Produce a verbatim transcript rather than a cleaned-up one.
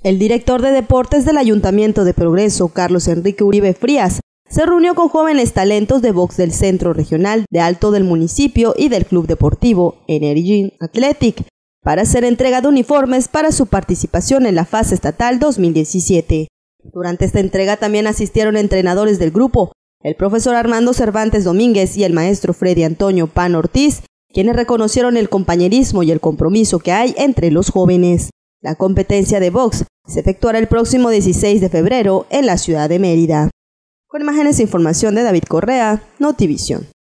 El director de deportes del Ayuntamiento de Progreso, Carlos Enrique Uribe Frías, se reunió con jóvenes talentos de box del Centro Regional de Alto del municipio y del Club Deportivo Energy Athletic para hacer entrega de uniformes para su participación en la fase estatal dos mil diecisiete. Durante esta entrega también asistieron entrenadores del grupo, el profesor Armando Cervantes Domínguez y el maestro Freddy Antonio Pan Ortiz, quienes reconocieron el compañerismo y el compromiso que hay entre los jóvenes. La competencia de box se efectuará el próximo dieciséis de febrero en la ciudad de Mérida. Con imágenes e información de David Correa, Notivisión.